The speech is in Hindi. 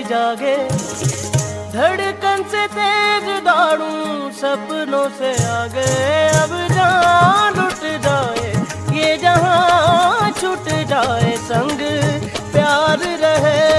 जागे, धड़कन से तेज दौड़ूं सपनों से आगे। अब जान लुट जाए ये जहां छूट जाए, संग प्यार रहे